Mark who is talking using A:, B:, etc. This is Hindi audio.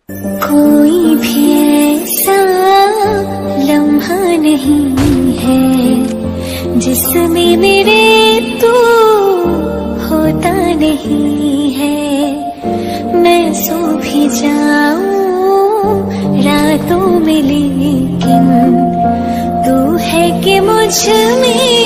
A: कोई भी ऐसा लम्हा नहीं है जिसमें मेरे तू होता नहीं है। मैं सो भी जाऊं रातों में लेकिन तू है कि मुझ में